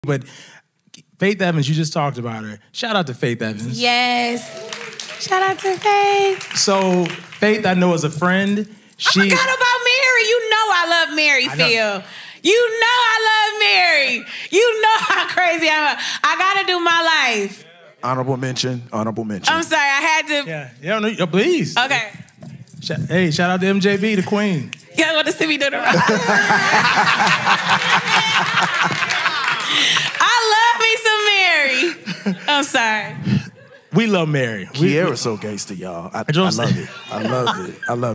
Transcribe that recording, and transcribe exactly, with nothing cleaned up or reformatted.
But Faith Evans, you just talked about her. Shout out to Faith Evans. Yes. Shout out to Faith. So, Faith, I know as a friend, she... I forgot about Mary. You know I love Mary, I Phil. Know. You know I love Mary. You know how crazy I am. I gotta do my life. Honorable mention, honorable mention. I'm sorry, I had to... Yeah, yeah, no, yeah, please. Okay. Sh hey, shout out to M J B, the queen. You guys want to see me do the right? I love me some Mary. I'm sorry. We love Mary. Kierra's so gangster, y'all. I, I love it. I love it. I love it.